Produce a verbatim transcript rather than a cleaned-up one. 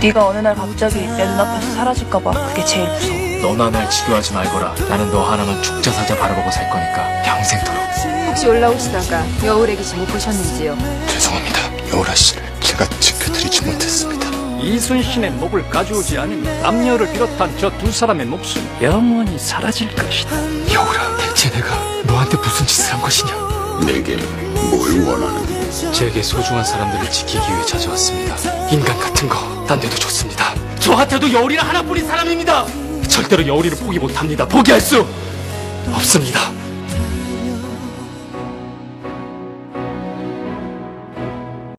네가 어느 날 갑자기 내 눈앞에서 사라질까봐 그게 제일 무서워. 너나 날 지도하지 말거라. 나는 너 하나만 죽자 사자 바라보고 살 거니까 평생토록. 혹시 올라오시다가 여울의 기지 못 보셨는지요? 죄송합니다. 여울아 씨를 제가 지켜드리지 못했습니다. 이순신의 목을 가져오지 않으면 남녀를 비롯한 저 두 사람의 목숨 영원히 사라질 것이다. 여울아, 대체 내가 너한테 무슨 짓을 한 것이냐? 내게 뭘 원하는? 제게 소중한 사람들을 지키기 위해 찾아왔습니다. 인간 같은 거 딴 데도 좋습니다. 저한테도 여울이라 하나뿐인 사람입니다. 절대로 여울이를 포기 못합니다. 포기할 수 없습니다.